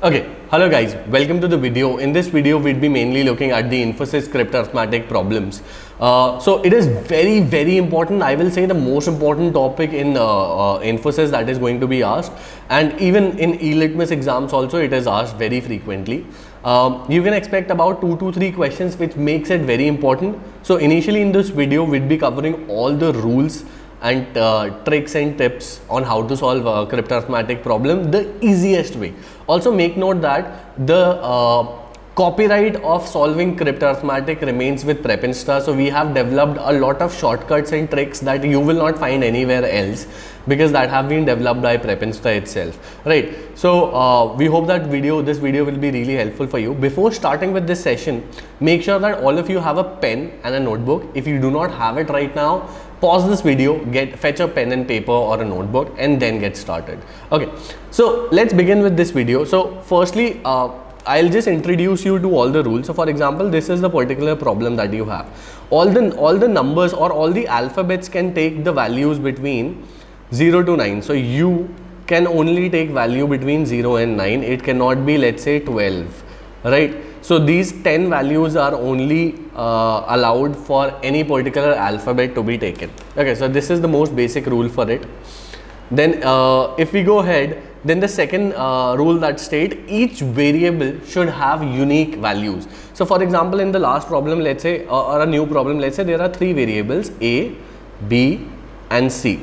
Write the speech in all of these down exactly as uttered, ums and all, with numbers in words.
Okay, hello guys, welcome to the video. In this video, we'd be mainly looking at the Infosys script arithmetic problems. Uh, so it is very, very important. I will say the most important topic in uh, uh, Infosys that is going to be asked, and even in e-litmus exams also it is asked very frequently. Um, you can expect about two to three questions, which makes it very important. So initially in this video, we'd be covering all the rules and uh, tricks and tips on how to solve a cryptarithmetic problem the easiest way. Also make note that the uh, copyright of solving cryptarithmetic remains with Prepinsta. So we have developed a lot of shortcuts and tricks that you will not find anywhere else, because that have been developed by Prepinsta itself, right? So uh, we hope that video, this video will be really helpful for you. Before starting with this session, make sure that all of you have a pen and a notebook. If you do not have it right now, pause this video, get fetch a pen and paper or a notebook, and then get started. Okay, so let's begin with this video. So firstly, uh, I'll just introduce you to all the rules. So for example, this is the particular problem that you have. All the all the numbers or all the alphabets can take the values between zero to nine. So you can only take value between zero and nine. It cannot be, let's say, twelve, right? So these ten values are only uh, allowed for any particular alphabet to be taken. Okay, so this is the most basic rule for it. Then uh, if we go ahead, then the second uh, rule that state each variable should have unique values. So for example, in the last problem, let's say, uh, or a new problem, let's say there are three variables A, B and C.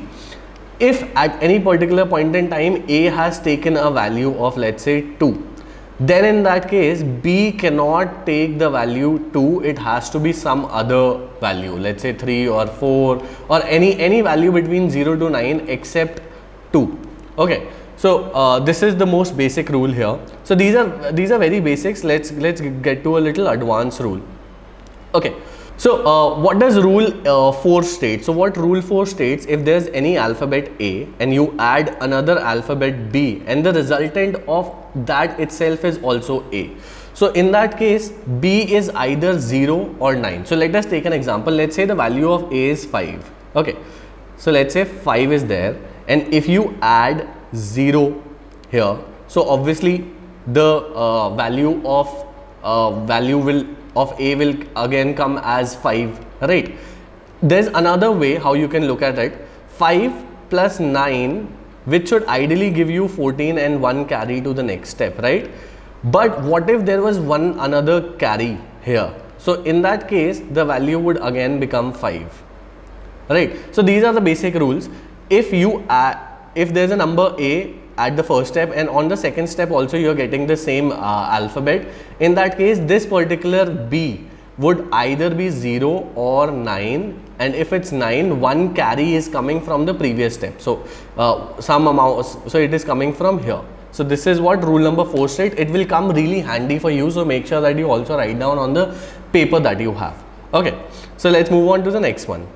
If at any particular point in time A has taken a value of, let's say, two, then in that case B cannot take the value two, it has to be some other value, let's say three or four or any any value between zero to nine except two. Okay, so uh, this is the most basic rule here. So these are these are very basics. Let's let's get to a little advanced rule. Okay, so uh, what does rule uh, four state? So what rule four states, if there's any alphabet A and you add another alphabet B and the resultant of that itself is also A. So in that case, B is either zero or nine. So let us take an example. Let's say the value of A is five. Okay, so let's say five is there, and if you add zero here, so obviously the uh, value of uh, value will of A will again come as five, right? There's another way how you can look at it. five plus nine, which should ideally give you fourteen and one carry to the next step, right? But what if there was one another carry here? So in that case, the value would again become five, right? So these are the basic rules. If you add, if there's a number A at the first step and on the second step also you're getting the same uh, alphabet, in that case this particular B would either be zero or nine, and if it's nine, one carry is coming from the previous step. So uh, some amount, so it is coming from here. So this is what rule number four states. It will come really handy for you, so make sure that you also write down on the paper that you have. Okay, so let's move on to the next one.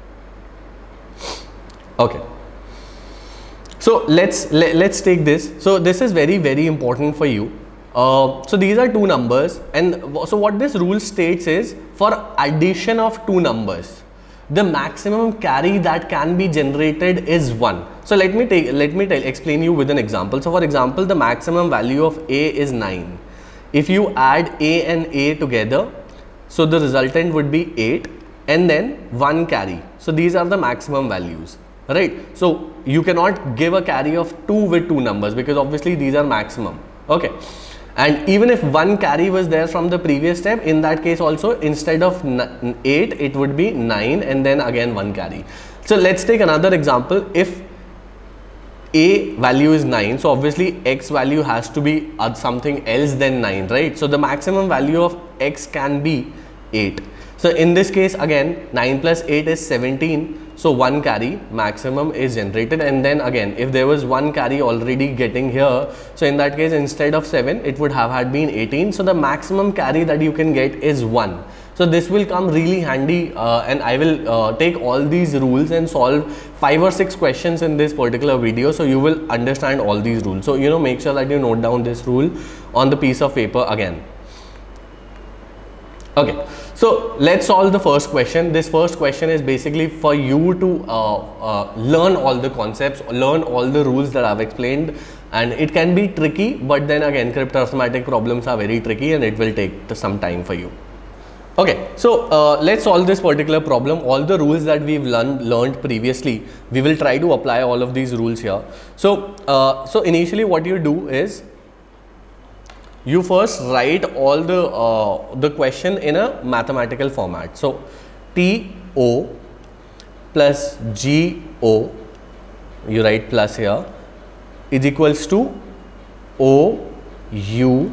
Okay, so let's let, let's take this. So this is very very important for you. Uh, so these are two numbers, and so what this rule states is, for addition of two numbers, the maximum carry that can be generated is one. So let me take let me tell explain you with an example. So for example, the maximum value of A is nine. If you add A and A together, so the resultant would be eight and then one carry. So these are the maximum values, right? So you cannot give a carry of two with two numbers, because obviously these are maximum. Okay, and even if one carry was there from the previous step, in that case also instead of eight it would be nine and then again one carry. So let's take another example. If A value is nine, so obviously X value has to be something else than nine, right? So the maximum value of X can be eight. So in this case again, nine plus eight is seventeen. So one carry maximum is generated, and then again if there was one carry already getting here, so in that case instead of seven it would have had been eighteen. So the maximum carry that you can get is one. So this will come really handy, uh, and I will uh, take all these rules and solve five or six questions in this particular video, so you will understand all these rules. So you know, make sure that you note down this rule on the piece of paper again. Okay, So let's solve the first question. This first question is basically for you to uh, uh, learn all the concepts, learn all the rules that I've explained, and it can be tricky, but then again crypto-arithmetic problems are very tricky and it will take some time for you. Okay, so uh, let's solve this particular problem. All the rules that we've learned learned previously, we will try to apply all of these rules here. So, uh, so initially what you do is, you first write all the uh, the question in a mathematical format. So, T O plus G O, you write plus here, is equals to O U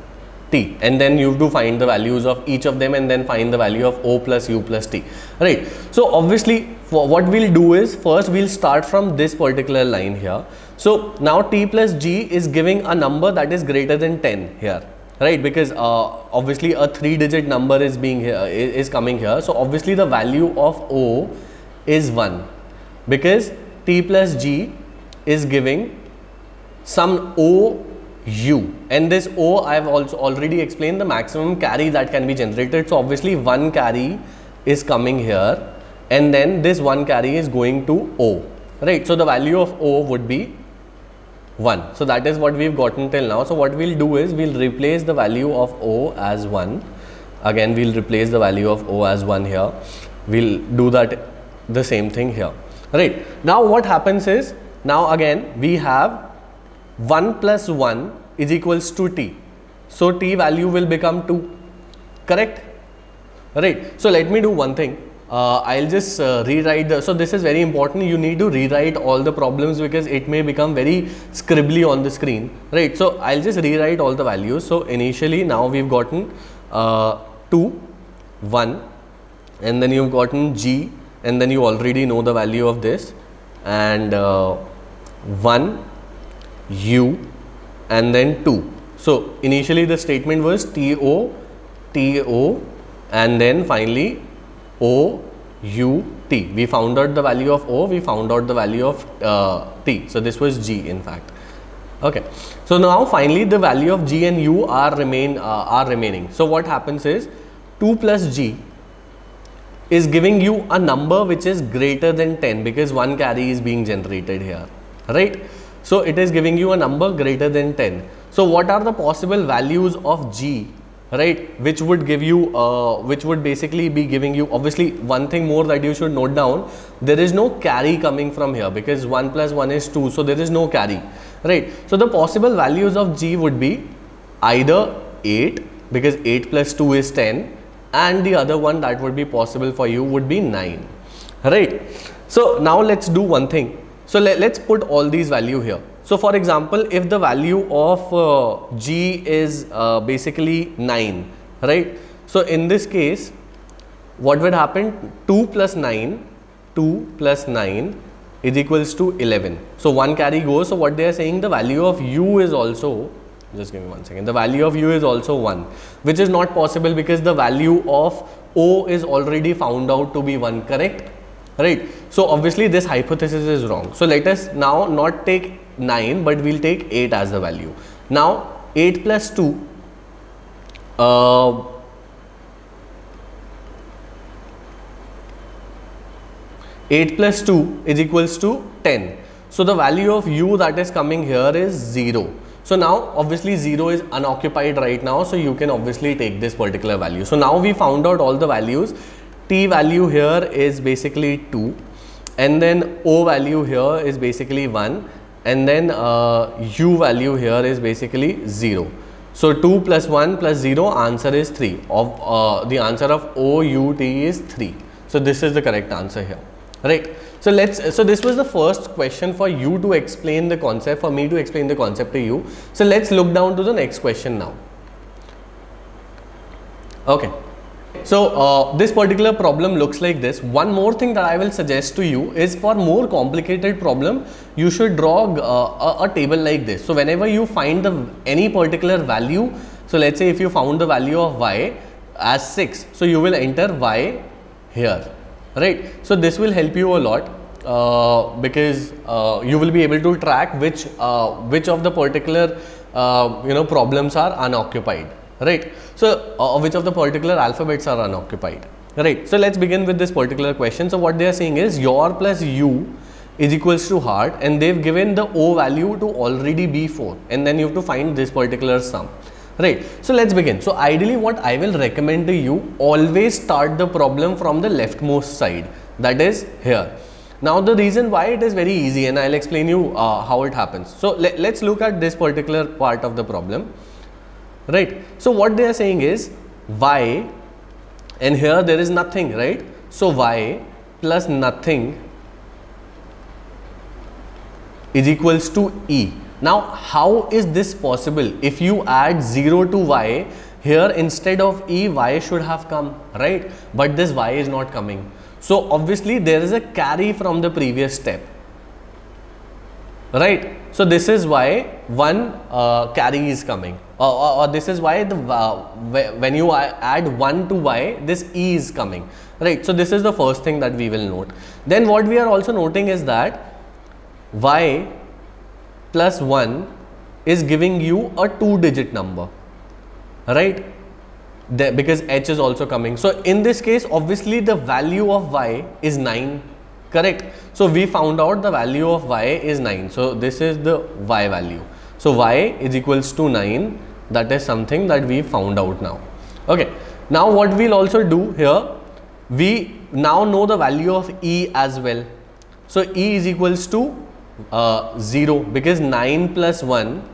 T, and then you have to find the values of each of them and then find the value of O plus U plus T, right? So obviously for what we'll do is, first we'll start from this particular line here. So now T plus G is giving a number that is greater than ten here, right? Because uh, obviously a three digit number is being here, is coming here. So obviously the value of O is one, because T plus G is giving some O U, and this O I have also already explained the maximum carry that can be generated. So obviously one carry is coming here, and then this one carry is going to O, right? So the value of O would be one. So that is what we've gotten till now. So what we'll do is, we'll replace the value of O as one. Again we'll replace the value of O as one here. We'll do that the same thing here, right? Now what happens is, now again we have one plus one is equals to T. So T value will become two, correct? Right. So let me do one thing. Uh, I'll just uh, rewrite the, so this is very important. You need to rewrite all the problems because it may become very scribbly on the screen, right? So I'll just rewrite all the values. So initially now we've gotten uh, two, one, and then you've gotten G, and then you already know the value of this, and uh, one, U, and then two. So initially the statement was T O, T O, and then finally O, U, T. We found out the value of O, we found out the value of uh, T. So this was G in fact. Okay. So now finally the value of G and U are remain uh, are remaining. So what happens is, two plus G is giving you a number which is greater than ten, because one carry is being generated here, right? So it is giving you a number greater than ten. So what are the possible values of G, right, which would give you, uh, which would basically be giving you, obviously one thing more that you should note down, there is no carry coming from here, because one plus one is two, so there is no carry, right? So the possible values of G would be either eight, because eight plus two is ten, and the other one that would be possible for you would be nine, right? So now let's do one thing. So let, let's put all these value here. So for example, if the value of uh, G is uh, basically nine, right? So in this case, what would happen? two plus nine, two plus nine is equals to eleven. So one carry goes. So what they are saying, the value of U is also, just give me one second, the value of U is also one, which is not possible because the value of O is already found out to be one, correct? Right. So obviously this hypothesis is wrong. So let us now not take nine, but we'll take eight as the value. Now eight plus two, uh, eight plus two is equals to ten. So the value of U that is coming here is zero. So now obviously zero is unoccupied right now, so you can obviously take this particular value. So now we found out all the values. T value here is basically two, and then O value here is basically one, and then uh, U value here is basically zero. So two plus one plus zero, answer is three. Of uh, the answer of O U T is three. So this is the correct answer here, right? So let's, so this was the first question for you to explain the concept, for me to explain the concept to you. So let's look down to the next question now. Okay. So uh, this particular problem looks like this. One more thing that I will suggest to you is, for more complicated problem, you should draw uh, a, a table like this. So whenever you find the any particular value, so let's say if you found the value of y as six, so you will enter y here, right? So this will help you a lot uh, because uh, you will be able to track which uh, which of the particular uh, you know problems are unoccupied, right? So uh, which of the particular alphabets are unoccupied, right? So let's begin with this particular question. So what they are saying is your plus u is equals to heart, and they've given the O value to already be four, and then you have to find this particular sum, right? So let's begin. So ideally what I will recommend to you, always start the problem from the leftmost side, that is here. Now the reason why it is very easy, and I'll explain you uh, how it happens. So let, let's look at this particular part of the problem, right? So what they are saying is y, and here there is nothing, right? So y plus nothing is equals to e. Now how is this possible? If you add zero to y, here instead of e, y should have come, right? But this y is not coming. So obviously there is a carry from the previous step, right? So this is why one uh, carry is coming, or, or, or this is why the uh, when you add one to y, this e is coming, right? So this is the first thing that we will note. Then what we are also noting is that y plus one is giving you a two digit number, right? The, because h is also coming. So in this case obviously the value of y is nine, correct? So we found out the value of y is nine. So this is the y value. So y is equals to nine. That is something that we found out now. Okay. Now what we'll also do here, we now know the value of e as well. So e is equals to uh, zero, because nine plus one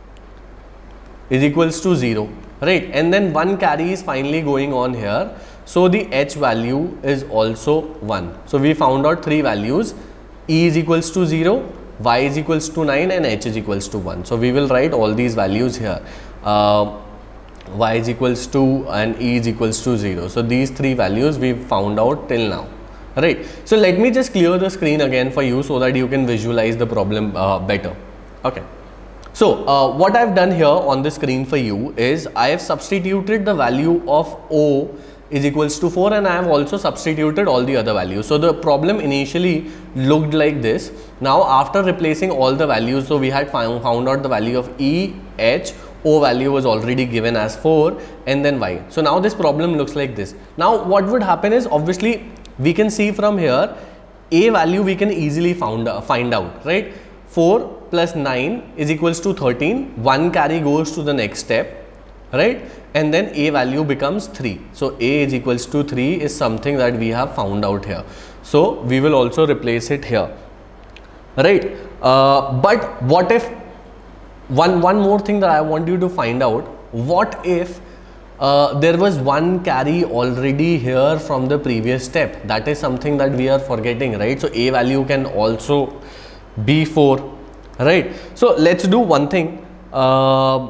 is equals to zero, right? And then one carry is finally going on here. So the h value is also one. So we found out three values: e is equals to zero, y is equals to nine, and h is equals to one. So we will write all these values here. Uh, y is equals to and e is equals to zero. So these three values we found out till now, right? So let me just clear the screen again for you so that you can visualize the problem uh, better. Okay. So uh, what I've done here on the screen for you is I have substituted the value of O is equals to four, and I have also substituted all the other values. So the problem initially looked like this. Now after replacing all the values, so we had found, found out the value of E, H, O value was already given as four, and then Y. So now this problem looks like this. Now what would happen is, obviously we can see from here A value we can easily found, uh, find out, right? four plus nine is equals to thirteen. One carry goes to the next step, right? And then A value becomes three. So A is equals to three is something that we have found out here. So we will also replace it here, right? Uh, but what if, one, one more thing that I want you to find out, what if uh, there was one carry already here from the previous step? That is something that we are forgetting, right? So A value can also be four, right? So let's do one thing. Uh,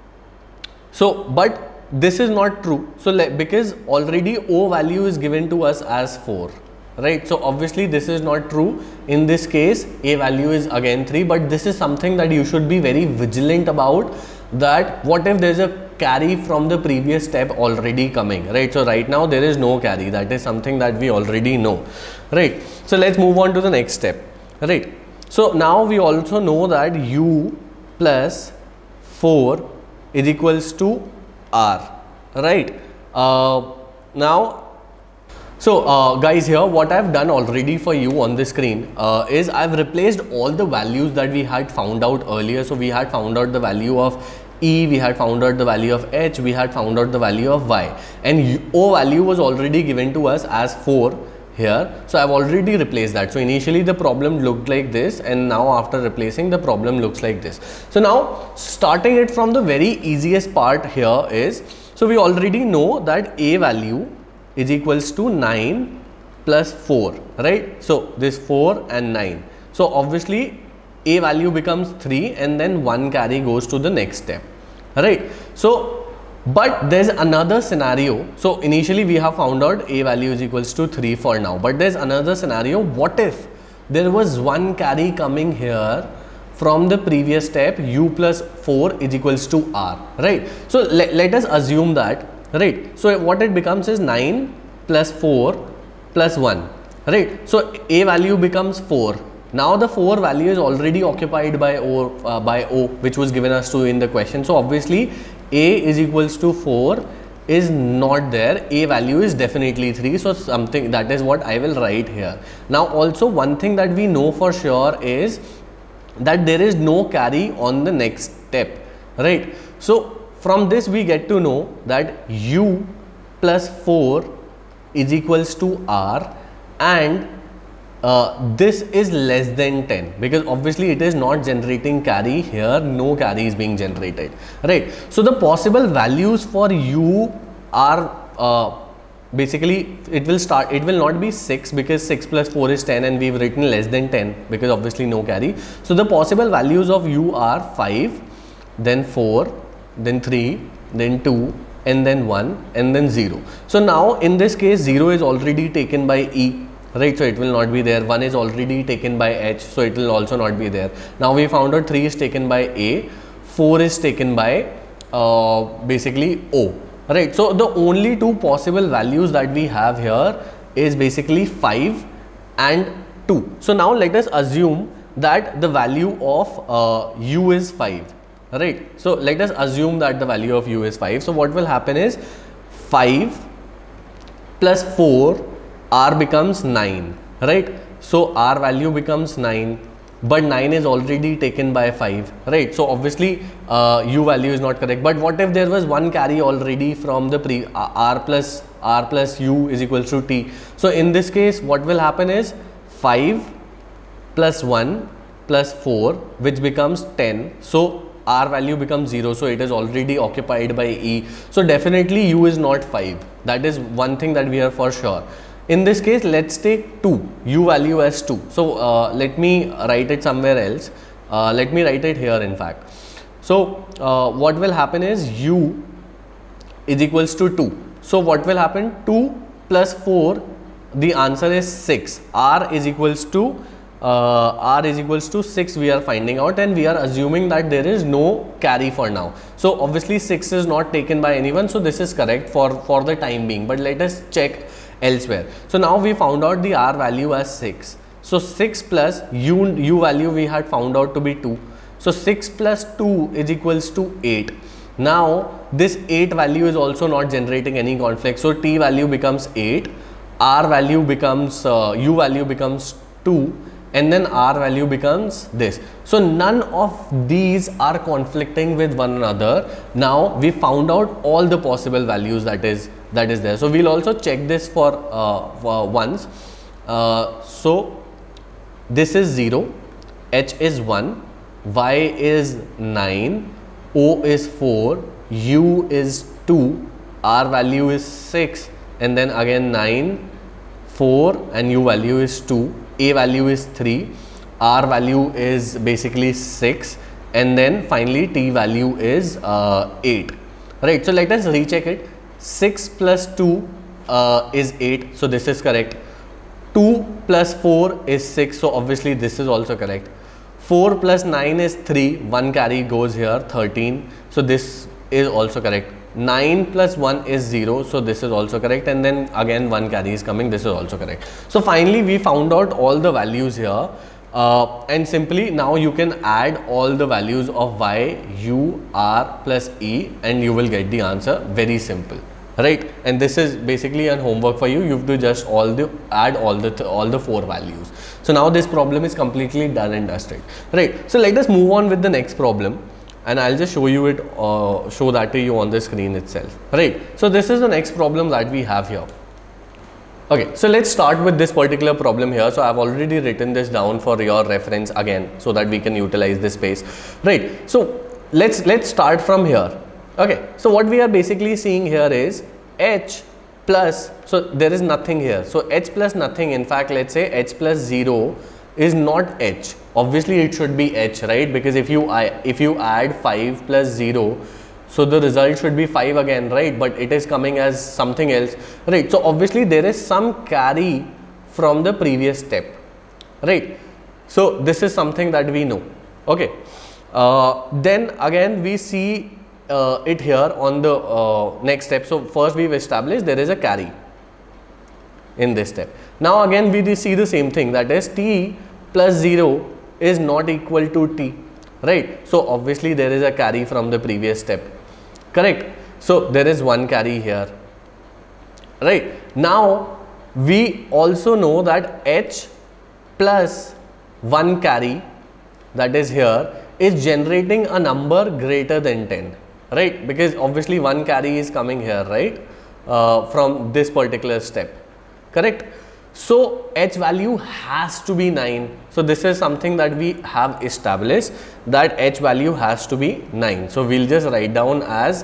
so but this is not true. So because already O value is given to us as four, right? So obviously this is not true. In this case A value is again three, but this is something that you should be very vigilant about, that what if there is a carry from the previous step already coming, right? So right now there is no carry. That is something that we already know, right? So let's move on to the next step, right? So now we also know that U plus four is equals to R, right? Uh, now, so uh, guys, here what I've done already for you on the screen uh, is I've replaced all the values that we had found out earlier. So we had found out the value of E, we had found out the value of H, we had found out the value of Y, and O value was already given to us as four here. So I've already replaced that. So initially the problem looked like this, and now after replacing, the problem looks like this. So now starting it from the very easiest part here is, so we already know that A value is equals to nine plus four, right? So this four and nine. So obviously A value becomes three, and then one carry goes to the next step, right? So but there's another scenario. So initially we have found out A value is equals to three for now, but there's another scenario. What if there was one carry coming here from the previous step, U plus four is equals to R, right? So let, let us assume that, right? So what it becomes is nine plus four plus one, right? So A value becomes four. Now the four value is already occupied by O, uh, by O, which was given us to in the question. So obviously A is equals to four is not there. A value is definitely three, so something that is what I will write here. Now also one thing that we know for sure is that there is no carry on the next step, right? So from this we get to know that U plus four is equals to R, and uh, this is less than ten, because obviously it is not generating carry here, no carry is being generated, right? So the possible values for U are uh, basically, it will start, it will not be six because six plus four is ten, and we've written less than ten because obviously no carry. So the possible values of U are five, then four, then three, then two, and then one, and then zero. So now in this case zero is already taken by E, right? So it will not be there. one is already taken by H, so it will also not be there. Now we found out three is taken by A, four is taken by uh, basically O, right? So the only two possible values that we have here is basically five and two. So now let us assume that the value of uh, U is five, right? So let us assume that the value of U is five. So what will happen is five plus four, R becomes nine, right? So R value becomes nine, but nine is already taken by five, right? So obviously uh, U value is not correct. But what if there was one carry already from the pre uh, R plus R plus U is equals to T? So in this case what will happen is five plus one plus four, which becomes ten. So R value becomes zero, so it is already occupied by E. So definitely U is not five. That is one thing that we are for sure. In this case, let's take two, U value as two. So uh, let me write it somewhere else. Uh, let me write it here in fact. So uh, what will happen is U is equals to two. So what will happen? two plus four, the answer is six. R is equals to uh, R is equals to six we are finding out, and we are assuming that there is no carry for now. So obviously six is not taken by anyone, so this is correct for, for the time being. But let us check elsewhere. So now we found out the R value as six. So six plus U, U value we had found out to be two. So six plus two is equals to eight. Now this eight value is also not generating any conflict. So T value becomes eight, R value becomes, uh, U value becomes two, and then R value becomes this. So none of these are conflicting with one another. Now we found out all the possible values that is that is there. So we'll also check this for, uh, for once. Uh, so this is zero, H is one, Y is nine, O is four, U is two, R value is six, and then again nine, four, and U value is two, A value is three, R value is basically six, and then finally T value is uh, eight, right? So let us recheck it. six plus two uh, is eight, so this is correct. two plus four is six, so obviously this is also correct. four plus nine is three, one carry goes here, thirteen, so this is also correct. nine plus one is zero, so this is also correct, and then again one carry is coming, this is also correct. So finally we found out all the values here, uh, and simply now you can add all the values of Y, U, R plus E, and you will get the answer. Very simple, right? And this is basically an homework for you. You have to just all the add all the th all the four values. So now this problem is completely done and dusted, right? So let us move on with the next problem, and I'll just show you it, uh, show that to you on the screen itself, right? So this is the next problem that we have here. Okay, so let's start with this particular problem here. So I've already written this down for your reference again, so that we can utilize this space, right? So let's let's start from here. Okay, so what we are basically seeing here is H plus, so there is nothing here, so H plus nothing. In fact, let's say H plus zero is not H. Obviously it should be H, right? Because if you if you add five plus zero, so the result should be five again, right? But it is coming as something else, right? So obviously there is some carry from the previous step, right? So this is something that we know. Okay, uh, then again we see uh, it here on the uh, next step. So first we've established there is a carry in this step. Now again we see the same thing, that is T plus zero is not equal to T, right? So obviously there is a carry from the previous step. correct? So there is one carry here, right? Now we also know that H plus one carry, that is here, is generating a number greater than ten, right? Because obviously one carry is coming here, right, uh, from this particular step, correct? So H value has to be nine. So this is something that we have established, that H value has to be nine. So we'll just write down as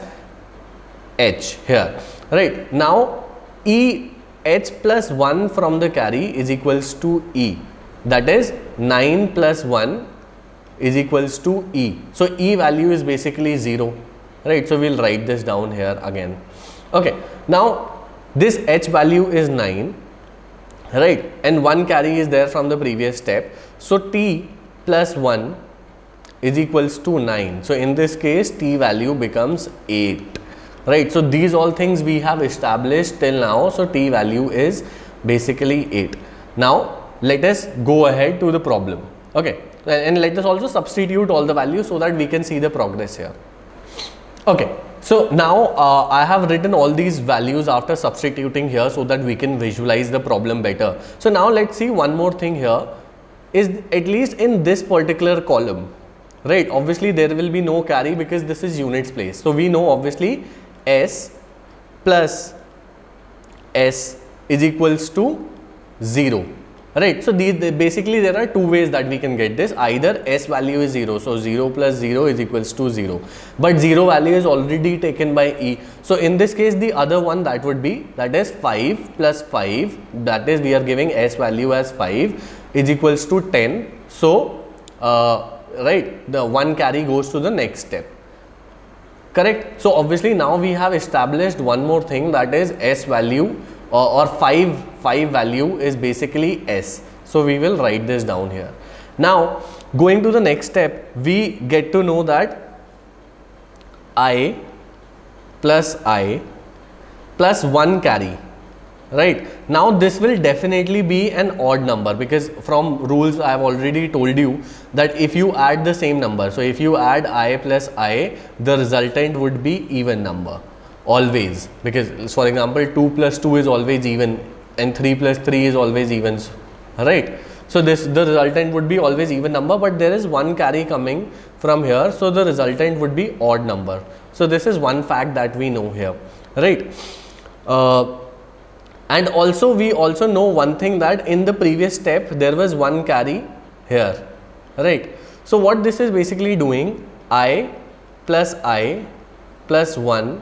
H here, right? Now E, H plus one from the carry is equals to E, that is nine plus one is equals to E. So E value is basically zero, right? So we'll write this down here again. Okay, now this H value is nine, right, and one carry is there from the previous step. So T plus one is equals to nine. So in this case T value becomes eight, right? So these all things we have established till now. So T value is basically eight. Now let us go ahead to the problem. Okay, and let us also substitute all the values so that we can see the progress here. Okay, so now uh, I have written all these values after substituting here so that we can visualize the problem better. So now let's see one more thing here, is at least in this particular column, right? Obviously there will be no carry because this is units place. So we know obviously S plus S is equals to zero. Right, so these the, basically there are two ways that we can get this. Either S value is zero, so zero plus zero is equals to zero, but zero value is already taken by E. So in this case the other one that would be, that is five plus five, that is we are giving S value as five is equals to ten. So uh, right, the one carry goes to the next step, correct? So obviously now we have established one more thing, that is S value or, or five, five value is basically S. So we will write this down here. Now going to the next step, we get to know that I plus I plus one carry, right? Now this will definitely be an odd number, because from rules I have already told you that if you add the same number, so if you add I plus I, the resultant would be even number always, because for example two plus two is always even and three plus three is always even, right? So this, the resultant would be always even number, but there is one carry coming from here, so the resultant would be odd number. So this is one fact that we know here, right? Uh, and also we also know one thing, that in the previous step there was one carry here, right? So what this is basically doing, I plus I plus one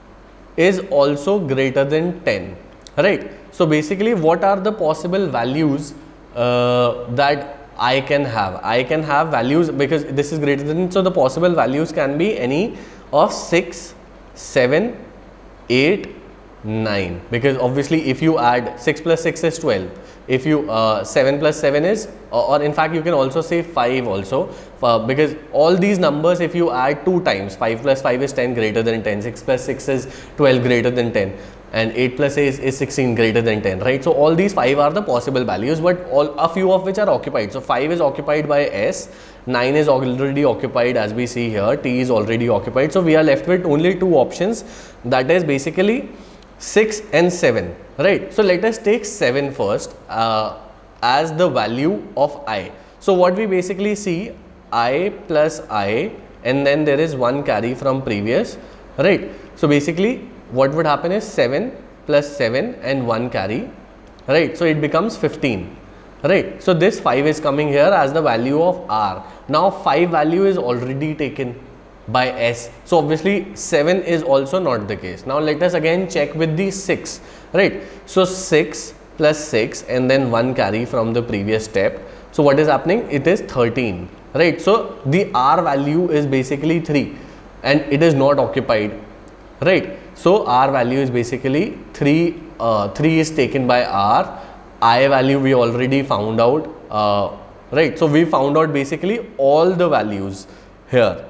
is also greater than ten, right? So basically what are the possible values uh, that I can have? I can have values, because this is greater than, so the possible values can be any of six, seven, eight, nine, because obviously if you add six plus six is twelve, if you uh, seven plus seven is, or, or in fact you can also say five also, uh, because all these numbers if you add two times, five plus five is ten greater than ten, six plus six is twelve greater than ten, and eight plus eight is, is sixteen greater than ten, right? So all these five are the possible values, but all a few of which are occupied. So five is occupied by S, nine is already occupied as we see here, T is already occupied. So we are left with only two options, that is basically six and seven, right? So let us take seven first uh, as the value of I. So what we basically see, I plus I, and then there is one carry from previous, right? So basically what would happen is seven plus seven and one carry, right? So it becomes fifteen, right? So this five is coming here as the value of R. Now five value is already taken by S, so obviously seven is also not the case. Now let us again check with the six, right? So six plus six and then one carry from the previous step. So what is happening? It is thirteen, right? So the R value is basically three and it is not occupied, right? So R value is basically three, uh, three is taken by R. I value we already found out, uh, right? So we found out basically all the values here,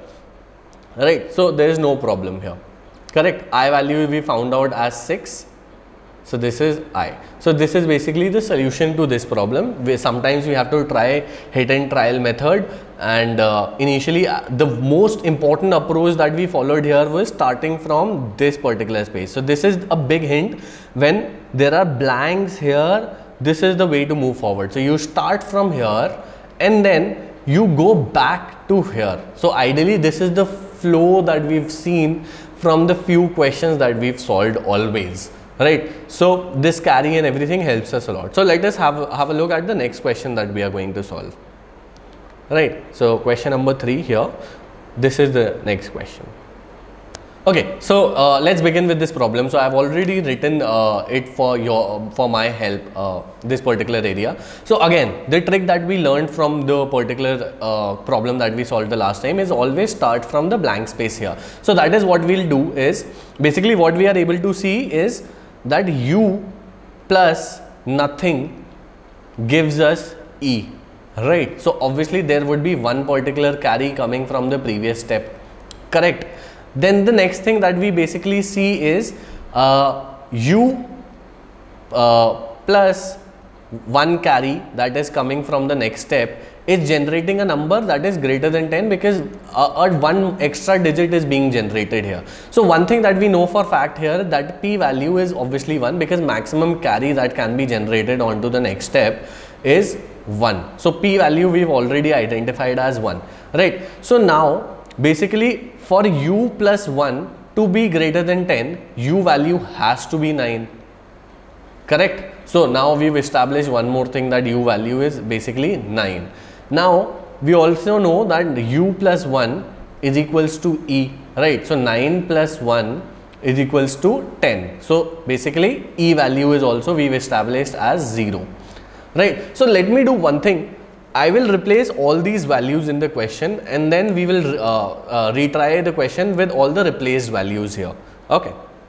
right? So there is no problem here, correct? I value we found out as six, So this is I. So this is basically the solution to this problem. We, sometimes we have to try hit and trial method, and uh, initially uh, the most important approach that we followed here was starting from this particular space. So this is a big hint. When there are blanks here, this is the way to move forward. So you start from here and then you go back to here. So ideally this is the flow that we've seen from the few questions that we've solved always. Right, so this carry and everything helps us a lot. So let us have, have a look at the next question that we are going to solve. Right, so question number three here, this is the next question. Okay, so uh, let's begin with this problem. So I have already written uh, it for your for my help, uh, this particular area. So again, the trick that we learned from the particular uh, problem that we solved the last time is always start from the blank space here. So that is what we'll do is, basically what we are able to see is that u plus nothing gives us e, right? So obviously there would be one particular carry coming from the previous step, correct? Then the next thing that we basically see is uh, u uh, plus one carry that is coming from the next step is generating a number that is greater than ten, because uh, uh, one extra digit is being generated here. So one thing that we know for fact here, that p value is obviously one, because maximum carry that can be generated onto the next step is one. So p value we've already identified as one, right? So now basically for u plus one to be greater than ten, u value has to be nine, correct? So now we've established one more thing, that u value is basically nine. Now we also know that u plus one is equals to e, right? So nine plus one is equals to ten. So basically e value is also we've established as zero, right? So let me do one thing. I will replace all these values in the question, and then we will uh, uh, retry the question with all the replaced values here. Okay.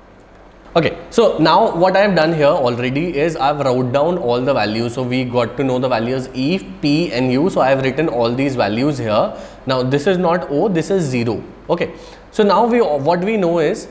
Okay, so now what I have done here already is I have wrote down all the values. So we got to know the values e, p and u. So I have written all these values here. Now this is not o, this is zero. Okay, so now we what we know is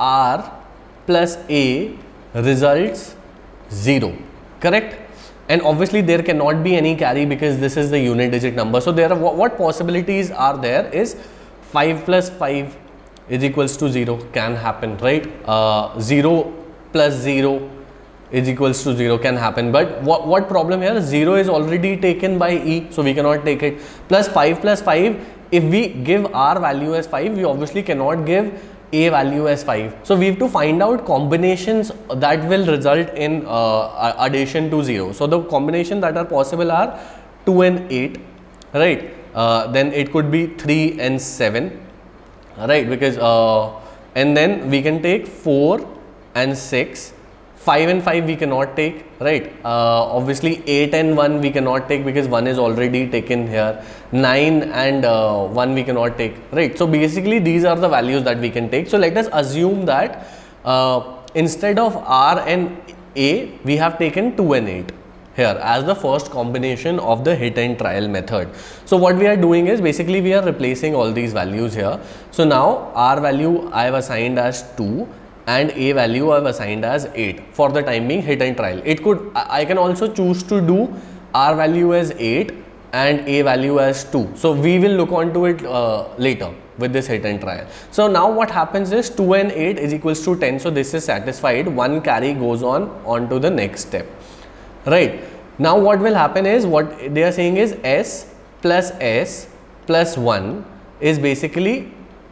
r plus a results zero, correct? And obviously there cannot be any carry because this is the unit digit number. So there are what, what possibilities are there is five plus five is equals to zero, can happen, right? Uh, zero plus zero is equals to zero can happen, but what, what problem here? Zero is already taken by e, so we cannot take it. Plus five plus five, if we give r value as five, we obviously cannot give a value as five. So we have to find out combinations that will result in uh, addition to zero. So the combination that are possible are two and eight, right? Uh, then it could be three and seven, right? Because uh, and then we can take four and six. five and five we cannot take, right? Uh, obviously eight and one we cannot take because one is already taken here. nine and uh, one we cannot take, right? So basically these are the values that we can take. So let us assume that uh, instead of r and a, we have taken two and eight here as the first combination of the hit and trial method. So what we are doing is basically we are replacing all these values here. So now r value I have assigned as two and a value I have assigned as eight for the time being hit and trial. It could, I can also choose to do r value as eight and a value as two. So we will look on to it uh, later with this hit and trial. So now what happens is two and eight is equals to ten. So this is satisfied. One carry goes on on to the next step, right? Now what will happen is, what they are saying is s plus s plus one is basically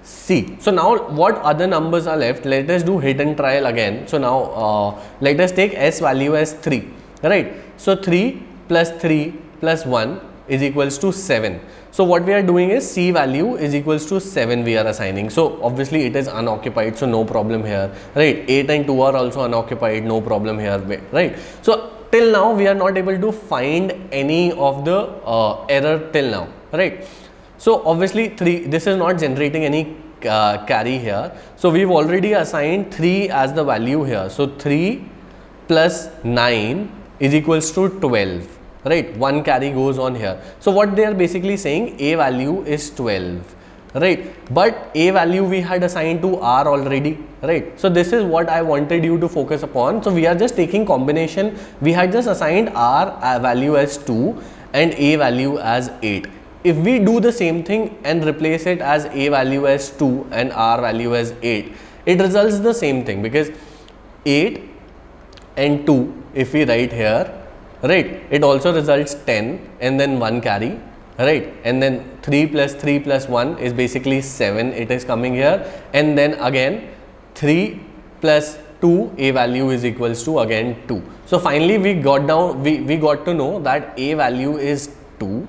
c. So now what other numbers are left? Let us do hit and trial again. So now uh, let us take s value as three, right? So three plus three plus one is equals to seven. So what we are doing is c value is equals to seven we are assigning. So obviously it is unoccupied, so no problem here, right? eight and two are also unoccupied, no problem here, right? So till now we are not able to find any of the uh, error till now, right? So obviously three, this is not generating any uh, carry here. So we've already assigned three as the value here. So three plus nine is equals to twelve, right? One carry goes on here. So what they are basically saying, a value is twelve, right? But A value we had assigned to R already, right? So this is what I wanted you to focus upon. So we are just taking combination. We had just assigned R value as two and A value as eight. If we do the same thing and replace it as A value as two and R value as eight, it results the same thing, because eight and two, if we write here, right, it also results ten and then one carry, right, and then three plus three plus one is basically seven, it is coming here, and then again three plus two, A value is equals to again two. So finally we got down, we, we got to know that A value is two,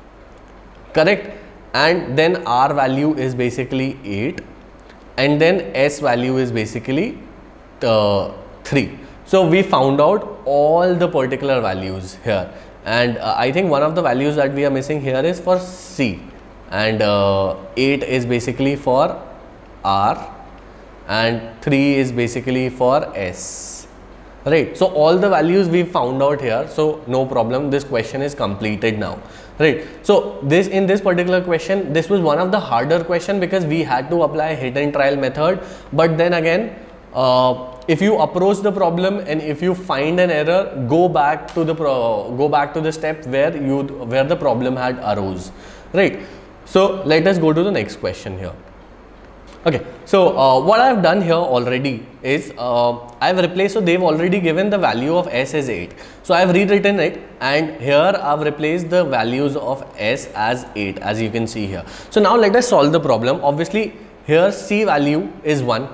correct, and then R value is basically eight, and then S value is basically uh, three. So we found out all the particular values here, and uh, I think one of the values that we are missing here is for C, and uh, eight is basically for R, and three is basically for S, right? So all the values we found out here, so no problem, this question is completed now, right? So this, in this particular question, this was one of the harder question because we had to apply hit and trial method, but then again, uh, if you approach the problem and if you find an error, go back to the pro go back to the step where you where the problem had arose, right? So let us go to the next question here. Okay, so uh, what I have done here already is uh, I have replaced, so they have already given the value of S as eight, so I have rewritten it, and here I have replaced the values of S as eight, as you can see here. So now let us solve the problem. Obviously here C value is one,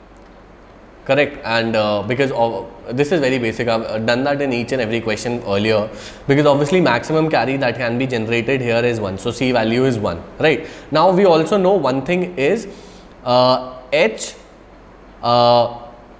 correct, and uh, because of this is very basic, I've done that in each and every question earlier, because obviously maximum carry that can be generated here is one, so C value is one, right? Now we also know one thing is uh, H uh,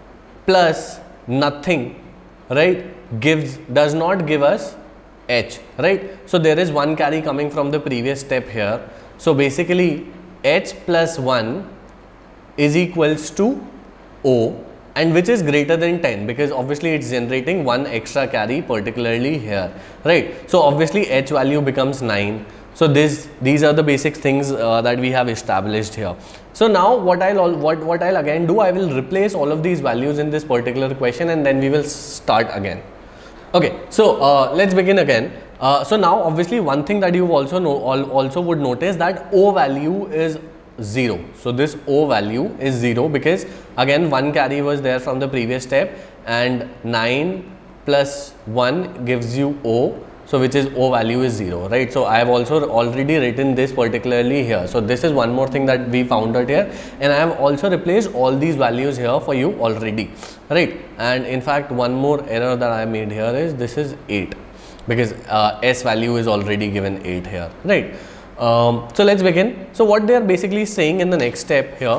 plus nothing, right, gives does not give us H, right? So there is one carry coming from the previous step here, so basically H plus one is equals to O, and which is greater than ten, because obviously it's generating one extra carry particularly here, right? So obviously H value becomes nine. So this these are the basic things uh, that we have established here. So now what I'll what what I'll again do, I will replace all of these values in this particular question, and then we will start again. Okay, so uh, let's begin again. Uh, so now obviously one thing that you also know also would notice that O value is zero. So this O value is zero because again one carry was there from the previous step, and nine plus one gives you O, so which is O value is zero, right? So I have also already written this particularly here. So this is one more thing that we found out here, and I have also replaced all these values here for you already, right? And in fact one more error that I made here is this is eight, because uh, S value is already given eight here, right? Um, so let's begin. So what they are basically saying in the next step here,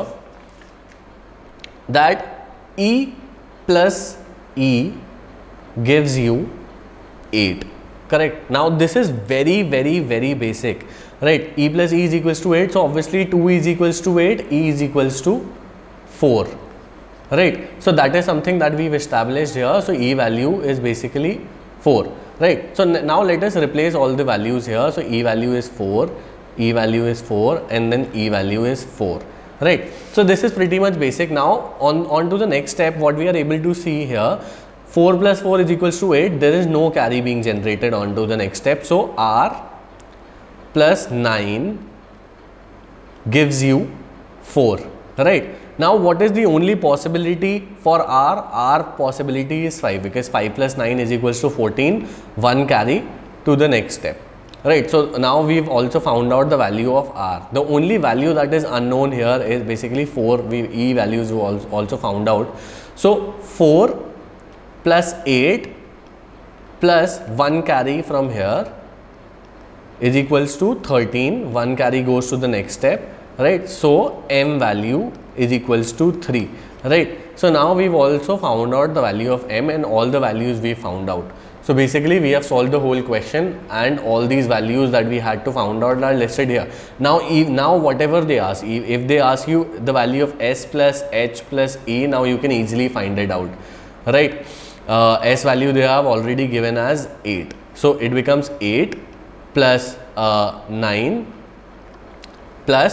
that E plus E gives you eight, correct? Now this is very very very basic, right? E plus E is equals to eight, so obviously two is equals to eight, E is equals to four, right? So that is something that we've established here. So E value is basically four, right? So now let us replace all the values here. So E value is four, E value is four, and then E value is four, right? So this is pretty much basic. Now on, on to the next step, what we are able to see here, four plus four is equals to eight. There is no carry being generated on to the next step. So R plus nine gives you four, right? Now what is the only possibility for R? R possibility is five, because five plus nine is equals to fourteen, one carry to the next step, right? So now we've also found out the value of R. The only value that is unknown here is basically four. We E values we also found out. So four plus eight plus one carry from here is equals to thirteen, one carry goes to the next step, right? So M value is equals to three, right? So now we've also found out the value of M and all the values we found out. So basically we have solved the whole question, and all these values that we had to found out are listed here. Now if, now whatever they ask, if they ask you the value of S plus H plus E, now you can easily find it out, right? Uh, S value they have already given as eight, so it becomes eight plus uh, nine plus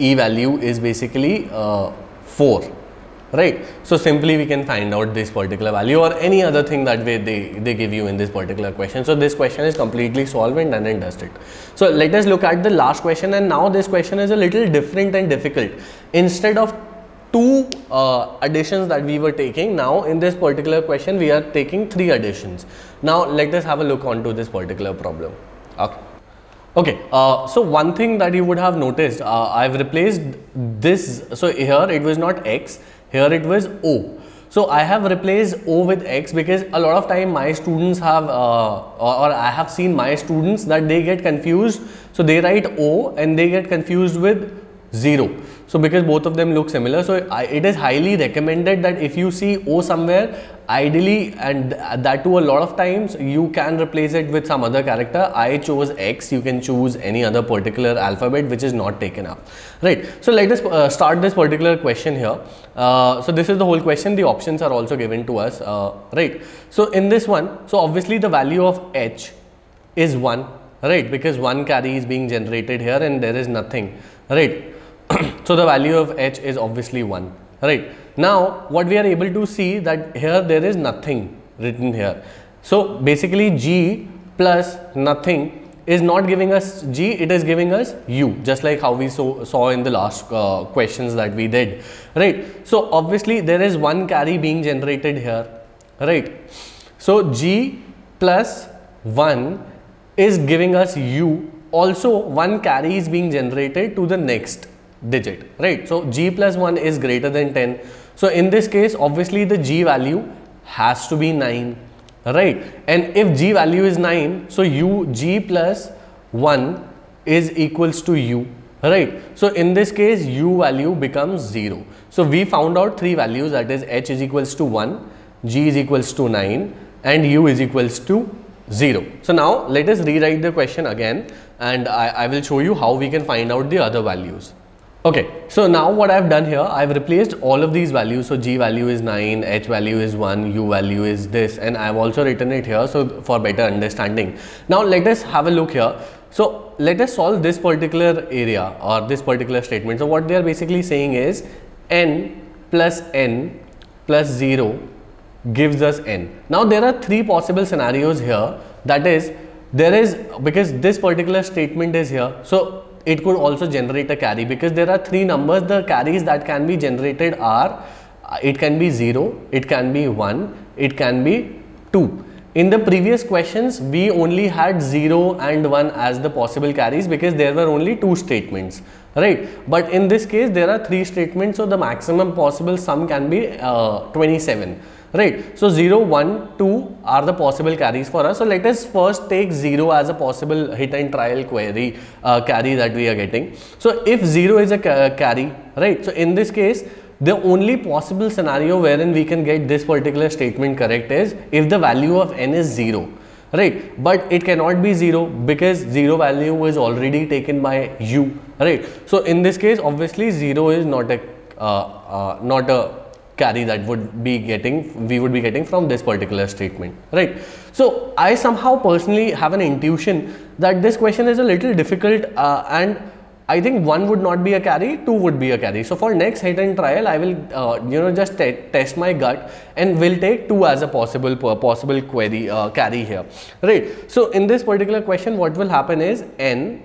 E value is basically uh, four. Right, so simply we can find out this particular value or any other thing that way they, they give you in this particular question. So this question is completely solved and done and dusted. So let us look at the last question, and now this question is a little different and difficult. Instead of two uh, additions that we were taking, now in this particular question we are taking three additions. Now let us have a look onto this particular problem. Okay. Okay, uh, so one thing that you would have noticed, uh, I've replaced this, so here it was not X, here it was O. So I have replaced O with X because a lot of time my students have, uh, or, or I have seen my students that they get confused. So they write O and they get confused with zero. So because both of them look similar, so I, it is highly recommended that if you see O somewhere, ideally, and that too a lot of times, you can replace it with some other character. I chose X, you can choose any other particular alphabet which is not taken up, right? So let us uh, start this particular question here. Uh, so this is the whole question, the options are also given to us, uh, right? So in this one, so obviously the value of H is one, right? Because one carry is being generated here and there is nothing, right? So the value of H is obviously one, right? Now what we are able to see that here there is nothing written here. So basically G plus nothing is not giving us G, it is giving us U, just like how we saw, saw in the last uh, questions that we did, right? So obviously there is one carry being generated here, right? So G plus one is giving us U, also one carry is being generated to the next digit, right? So G plus one is greater than ten. So in this case, obviously the G value has to be nine, right? And if G value is nine, so U, G plus one is equals to U, right? So in this case, U value becomes zero. So we found out three values, that is H is equals to one, G is equals to nine, and U is equals to zero. So now let us rewrite the question again, and I, I will show you how we can find out the other values. Okay, so now what I've done here, I've replaced all of these values. So G value is nine, H value is one, U value is this, and I've also written it here so for better understanding. Now let us have a look here. So let us solve this particular area or this particular statement. So what they are basically saying is n plus n plus zero gives us n. Now there are three possible scenarios here, that is there is, because this particular statement is here, so it could also generate a carry, because there are three numbers. The carries that can be generated are, it can be zero, it can be one, it can be two. In the previous questions, we only had zero and one as the possible carries because there were only two statements, right? But in this case, there are three statements, so the maximum possible sum can be uh, twenty-seven. Right, so zero, one, two are the possible carries for us. So let us first take zero as a possible hit and trial query uh, carry that we are getting. So if zero is a ca carry, right, so in this case, the only possible scenario wherein we can get this particular statement correct is if the value of n is zero, right? But it cannot be zero because zero value is already taken by U, right? So in this case, obviously zero is not a uh, uh, not a carry that would be getting we would be getting from this particular statement, right? So I somehow personally have an intuition that this question is a little difficult, uh, and I think one would not be a carry, two would be a carry. So for next hit and trial, I will uh, you know just te test my gut and will take two as a possible uh, possible query uh, carry here, right? So in this particular question, what will happen is n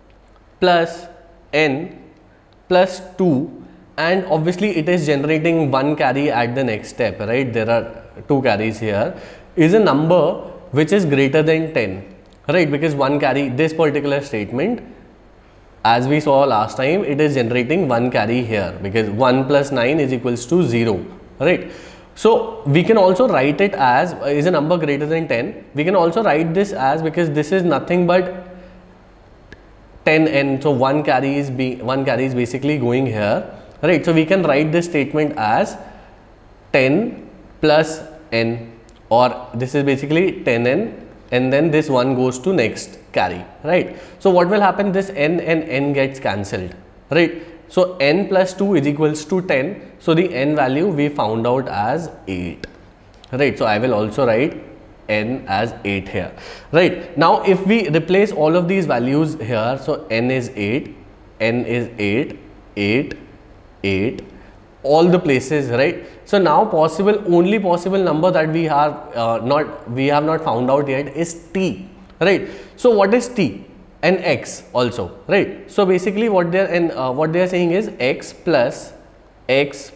plus n plus two, and obviously it is generating one carry at the next step, right? There are two carries here, is a number which is greater than ten, right? Because one carry, this particular statement, as we saw last time, it is generating one carry here because one plus nine is equals to zero, right? So we can also write it as uh, is a number greater than ten. We can also write this as, because this is nothing but ten n, so one carry is be one carry is basically going here, right? So we can write this statement as ten plus n, or this is basically ten n, and then this one goes to next carry, right? So what will happen, this n and n gets cancelled, right? So n plus two is equals to ten, so the n value we found out as eight, right? So I will also write n as eight here, right? Now if we replace all of these values here, so n is eight, n is eight, eight, eight, all the places, right? So now possible, only possible number that we have uh, not, we have not found out yet is t, right? So what is t? And x also, right? So basically what they are, and uh, what they are saying is x plus x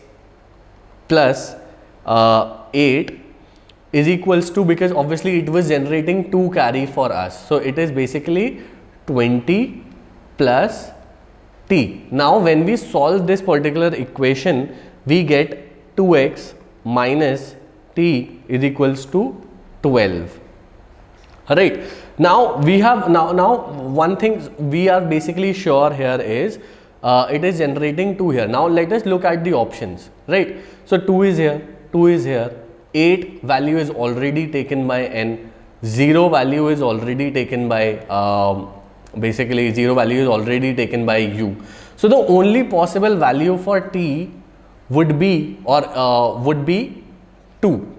plus uh, eight is equals to, because obviously it was generating two carry for us, so it is basically twenty plus t. Now when we solve this particular equation, we get two x minus t is equals to twelve. Right, now we have now now one thing we are basically sure here is uh, it is generating two here. Now let us look at the options, right? So two is here, two is here, eight value is already taken by n, zero value is already taken by um, basically zero value is already taken by u. So the only possible value for t would be or uh, would be two.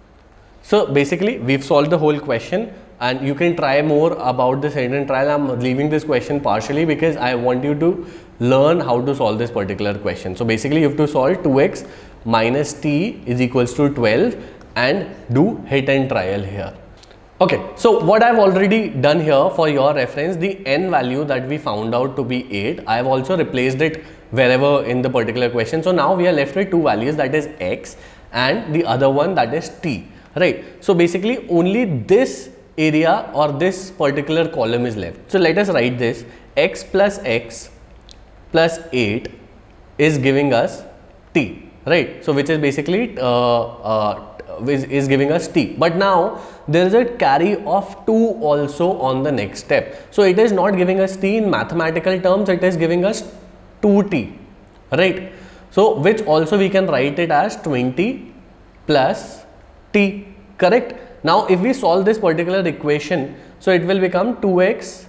So basically we've solved the whole question, and you can try more about this hidden trial. I'm leaving this question partially because I want you to learn how to solve this particular question. So basically you have to solve two x minus t is equals to twelve and do hit and trial here. Okay, so what I've already done here for your reference, the n value that we found out to be eight, I've also replaced it wherever in the particular question. So now we are left with two values, that is x and the other one, that is t, right? So basically only this area or this particular column is left. So let us write this: x plus x plus eight is giving us t, right? So which is basically uh, uh, is, is giving us t. But now there is a carry of two also on the next step. So it is not giving us t in mathematical terms, it is giving us two t, right? So which also we can write it as twenty plus t, correct? Now if we solve this particular equation, so it will become two x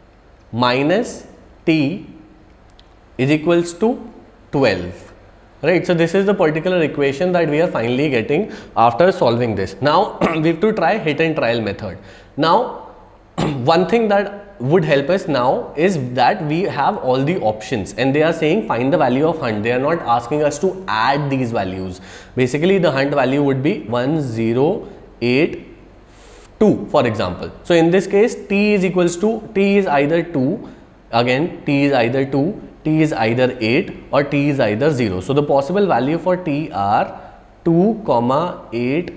minus t is equals to twelve, right? So this is the particular equation that we are finally getting after solving this. Now we have to try hit and trial method. Now one thing that would help us now is that we have all the options and they are saying find the value of hunt. They are not asking us to add these values. Basically the hunt value would be one zero eight two, for example. So in this case t is equals to, t is either two, again t is either two, t is either eight or t is either zero. So the possible value for t are two, eight,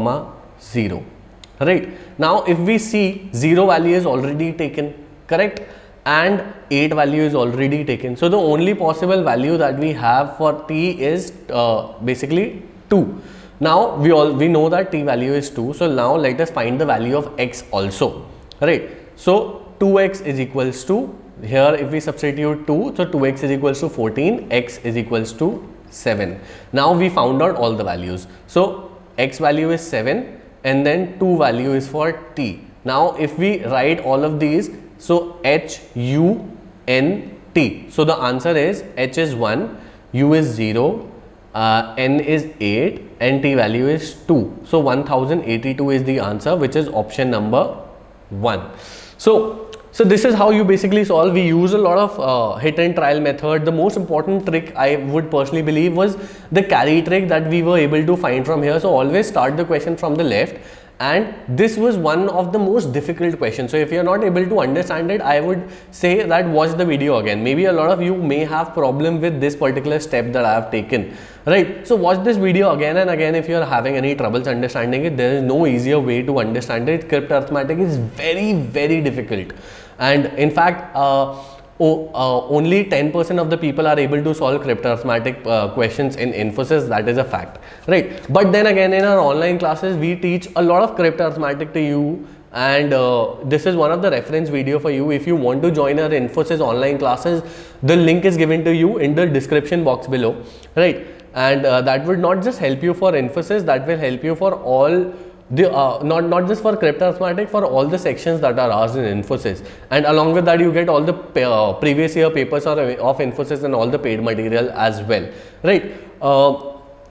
zero. Right. Now if we see zero value is already taken, correct, and eight value is already taken. So the only possible value that we have for t is uh, basically two. Now we all we know that t value is two. So now let us find the value of x also, right? So two x is equals to, here if we substitute two, so two x is equals to fourteen, x is equals to seven. Now we found out all the values. So x value is seven and then two value is for t. Now if we write all of these, so h, u, n, t. So the answer is h is one, u is zero, uh, n is eight and t value is two. So one thousand eighty-two is the answer, which is option number one. So So this is how you basically solve. We use a lot of uh, hit and trial method. The most important trick I would personally believe was the carry trick that we were able to find from here. So always start the question from the left, and this was one of the most difficult questions. So if you are not able to understand it, I would say that watch the video again. Maybe a lot of you may have problem with this particular step that I have taken, right? So watch this video again and again if you are having any troubles understanding it. There is no easier way to understand it. Crypt arithmetic is very very difficult, and in fact uh, oh, uh, only ten percent of the people are able to solve crypt arithmetic uh, questions in Infosys. That is a fact, right? But then again, in our online classes we teach a lot of crypt arithmetic to you, and uh, this is one of the reference video for you. If you want to join our Infosys online classes, the link is given to you in the description box below, right? And uh, that would not just help you for Infosys, that will help you for all the uh, not not just for crypt arithmetic, for all the sections that are ours in Infosys. And along with that you get all the uh, previous year papers of, of Infosys and all the paid material as well, right? Uh,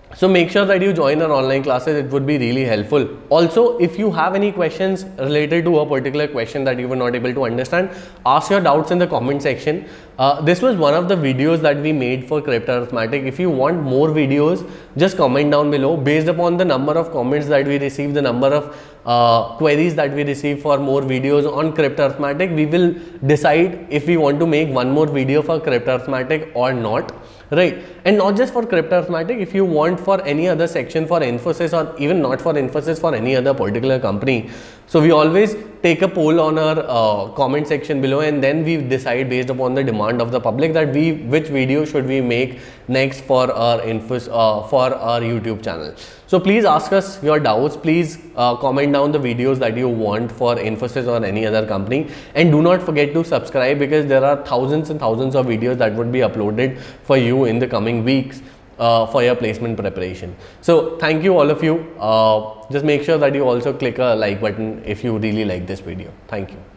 So make sure that you join our online classes, it would be really helpful. Also, if you have any questions related to a particular question that you were not able to understand, ask your doubts in the comment section. Uh, this was one of the videos that we made for Crypto Arithmetic. If you want more videos, just comment down below. Based upon the number of comments that we receive, the number of uh, queries that we receive for more videos on Crypto Arithmetic, we will decide if we want to make one more video for Crypto Arithmetic or not. Right, and not just for Crypto Arithmetic, if you want for any other section for Infosys, or even not for Infosys, for any other particular company. So we always take a poll on our uh, comment section below, and then we decide based upon the demand of the public that we which video should we make next for our Infos uh, for our YouTube channel. So please ask us your doubts. Please uh, comment down the videos that you want for Infosys or any other company, and do not forget to subscribe, because there are thousands and thousands of videos that would be uploaded for you in the coming weeks uh, for your placement preparation. So thank you all of you. Uh, just make sure that you also click a like button if you really like this video. Thank you.